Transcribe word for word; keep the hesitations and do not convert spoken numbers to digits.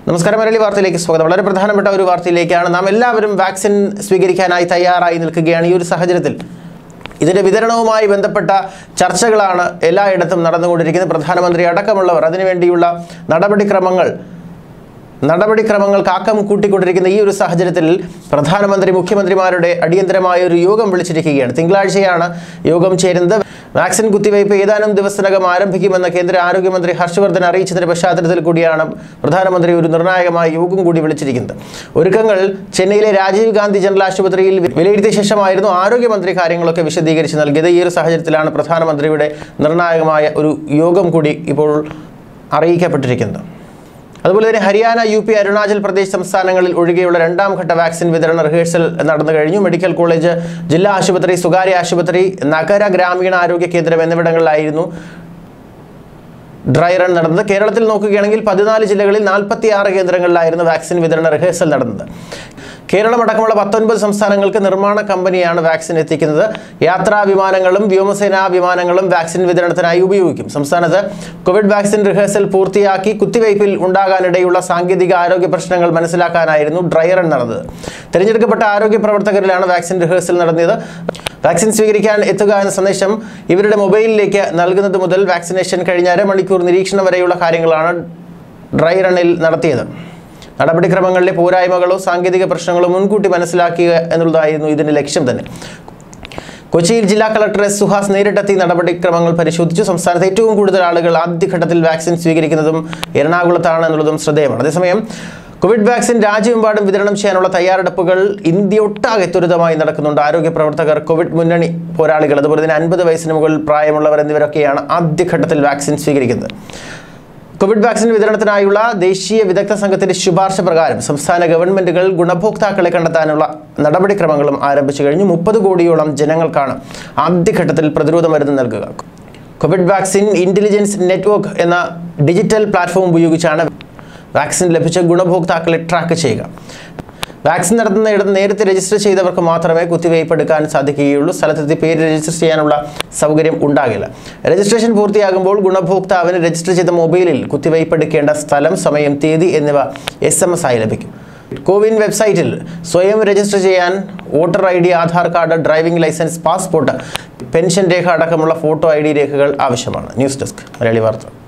നമസ്കാരം, മലയാളി വാർത്തയിലേക്ക് സ്വാഗതം. വളരെ പ്രധാനപ്പെട്ട ഒരു വാർത്തയിലേക്കാണ്. നാം എല്ലാവരും വാക്സിൻ സ്വീകരിക്കാനായി തയ്യാറായി നിൽക്കുകയാണ്. ഈ ഒരു സാഹചര്യത്തിൽ ഇതിൻ്റെ വിതരണവുമായി ബന്ധപ്പെട്ട ചർച്ചകളാണ് എല്ലായിടത്തും നടന്നുകൊണ്ടിരിക്കുന്നത്. പ്രധാനമന്ത്രി അടക്കമുള്ളവർ അതിനുവേണ്ടിയുള്ള നടപടിക്രമങ്ങൾ നടപടിക്രമങ്ങൾ കാക്കം കൂട്ടിക്കൊണ്ടിരിക്കുന്ന ഈ ഒരു സാഹചര്യത്തിൽ പ്രധാനമന്ത്രി മുഖ്യമന്ത്രിമാരുടെ അടിയന്തരമായ ഒരു യോഗം വിളിച്ചിരിക്കുകയാണ്. തിങ്കളാഴ്ചയാണ് യോഗം ചേരുന്നത്. വാക്സിൻ കുത്തിവയ്പ് ഏതാനും ദിവസത്തിനകം ആരംഭിക്കുമെന്ന് കേന്ദ്ര ആരോഗ്യമന്ത്രി ഹർഷവർദ്ധൻ അറിയിച്ചതിന്റെ പശ്ചാത്തലത്തിൽ കൂടിയാണ് പ്രധാനമന്ത്രി ഒരു നിർണായകമായ യോഗം കൂടി വിളിച്ചിരിക്കുന്നത്. ഒരുക്കങ്ങൾ ചെന്നൈയിലെ രാജീവ് ഗാന്ധി ജനറൽ ആശുപത്രിയിൽ വിലയിരുത്തിയ ശേഷമായിരുന്നു ആരോഗ്യമന്ത്രി കാര്യങ്ങളൊക്കെ വിശദീകരിച്ച് നൽകിയത്. ഈ ഒരു സാഹചര്യത്തിലാണ് പ്രധാനമന്ത്രിയുടെ നിർണായകമായ ഒരു യോഗം കൂടി ഇപ്പോൾ അറിയിക്കപ്പെട്ടിരിക്കുന്നത്. അതുപോലെ തന്നെ ഹരിയാന, യു പി, അരുണാചൽ പ്രദേശ് സംസ്ഥാനങ്ങളിൽ ഒഴികെയുള്ള രണ്ടാം ഘട്ട വാക്സിൻ വിതരണ റിഹേഴ്സൽ നടന്നു കഴിഞ്ഞു. മെഡിക്കൽ കോളേജ്, ജില്ലാ ആശുപത്രി, സ്വകാര്യ ആശുപത്രി, നഗര ഗ്രാമീണ ആരോഗ്യ കേന്ദ്രം എന്നിവിടങ്ങളിലായിരുന്നു ഡ്രൈ റൺ നടന്നത്. കേരളത്തിൽ നോക്കുകയാണെങ്കിൽ പതിനാല് ജില്ലകളിൽ നാൽപ്പത്തി ആറ് കേന്ദ്രങ്ങളിലായിരുന്നു വാക്സിൻ വിതരണ റിഹേഴ്സൽ നടന്നത്. കേരളമടക്കമുള്ള പത്തൊൻപത് സംസ്ഥാനങ്ങൾക്ക് നിർമ്മാണ കമ്പനിയാണ് വാക്സിൻ എത്തിക്കുന്നത്. യാത്രാ വിമാനങ്ങളും വ്യോമസേനാ വിമാനങ്ങളും വാക്സിൻ വിതരണത്തിനായി ഉപയോഗിക്കും. സംസ്ഥാനത്ത് കോവിഡ് വാക്സിൻ റിഹേഴ്സൽ പൂർത്തിയാക്കി കുത്തിവയ്പിൽ ഉണ്ടാകാനിടയുള്ള സാങ്കേതിക ആരോഗ്യ പ്രശ്നങ്ങൾ മനസ്സിലാക്കാനായിരുന്നു ഡ്രൈ റൺ നടന്നത്. തിരഞ്ഞെടുക്കപ്പെട്ട ആരോഗ്യ പ്രവർത്തകരിലാണ് വാക്സിൻ റിഹേഴ്സൽ നടന്നത്. വാക്സിൻ സ്വീകരിക്കാൻ എത്തുക എന്ന സന്ദേശം ഇവരുടെ മൊബൈലിലേക്ക് നൽകുന്നത് മുതൽ വാക്സിനേഷൻ കഴിഞ്ഞ അരമണിക്കൂർ നിരീക്ഷണം വരെയുള്ള കാര്യങ്ങളാണ് ഡ്രൈ റണ്ണിൽ നടത്തിയത്. നടപടിക്രമങ്ങളിലെ പോരായ്മകളോ സാങ്കേതിക പ്രശ്നങ്ങളോ മുൻകൂട്ടി മനസ്സിലാക്കുക എന്നുള്ളതായിരുന്നു ഇതിന്റെ ലക്ഷ്യം തന്നെ. കൊച്ചിയിൽ ജില്ലാ കളക്ടർ എസ് സുഹാസ് നേരിട്ടെത്തി നടപടിക്രമങ്ങൾ പരിശോധിച്ചു. സംസ്ഥാനത്ത് ഏറ്റവും കൂടുതൽ ആളുകൾ ആദ്യഘട്ടത്തിൽ വാക്സിൻ സ്വീകരിക്കുന്നതും എറണാകുളത്താണ് എന്നുള്ളതും ശ്രദ്ധേയമാണ്. അതേസമയം കോവിഡ് വാക്സിൻ രാജ്യമെമ്പാടും വിതരണം ചെയ്യാനുള്ള തയ്യാറെടുപ്പുകൾ ഇന്ത്യയൊട്ടാകെ ത്വരിതമായി നടക്കുന്നുണ്ട്. ആരോഗ്യ പ്രവർത്തകർ, കോവിഡ് മുന്നണി പോരാളികൾ, അതുപോലെ തന്നെ അൻപത് വയസ്സിന് മുകളിൽ പ്രായമുള്ളവർ എന്നിവരൊക്കെയാണ് ആദ്യഘട്ടത്തിൽ വാക്സിൻ സ്വീകരിക്കുന്നത്. കോവിഡ് വാക്സിൻ വിതരണത്തിനായുള്ള ദേശീയ വിദഗ്ധ സംഘത്തിന്റെ ശുപാർശ പ്രകാരം സംസ്ഥാന ഗവൺമെന്റുകൾ ഗുണഭോക്താക്കളെ കണ്ടെത്താനുള്ള നടപടിക്രമങ്ങളും ആരംഭിച്ചു കഴിഞ്ഞു. മുപ്പത് കോടിയോളം ജനങ്ങൾക്കാണ് ആദ്യഘട്ടത്തിൽ പ്രതിരോധ മരുന്ന് നൽകുക. കോവിഡ് വാക്സിൻ ഇന്റലിജൻസ് നെറ്റ്വർക്ക് എന്ന ഡിജിറ്റൽ പ്ലാറ്റ്ഫോം ഉപയോഗിച്ചാണ് വാക്സിൻ ലഭിച്ച ഗുണഭോക്താക്കളെ ട്രാക്ക് ചെയ്യുക. വാക്സിൻ നടത്തുന്ന ഇടത്ത് നേരത്തെ രജിസ്റ്റർ ചെയ്തവർക്ക് മാത്രമേ കുത്തിവയ്പ് എടുക്കാൻ സാധിക്കുകയുള്ളൂ. സ്ഥലത്തെത്തി പേര് രജിസ്റ്റർ ചെയ്യാനുള്ള സൗകര്യം ഉണ്ടാകില്ല. രജിസ്ട്രേഷൻ പൂർത്തിയാകുമ്പോൾ ഗുണഭോക്താവിന് രജിസ്റ്റർ ചെയ്ത മൊബൈലിൽ കുത്തിവയ്പ് എടുക്കേണ്ട സ്ഥലം, സമയം, തീയതി എന്നിവ എസ് എം എസ് ആയി ലഭിക്കും. കോവിൻ വെബ്സൈറ്റിൽ സ്വയം രജിസ്റ്റർ ചെയ്യാൻ voter I D, Aadhaar card, driving licence, passport, pension രേഖ അടക്കമുള്ള ഫോട്ടോ ഐ ഡി രേഖകൾ ആവശ്യമാണ്. ന്യൂസ് ഡെസ്ക്, മലയാളി വാർത്ത.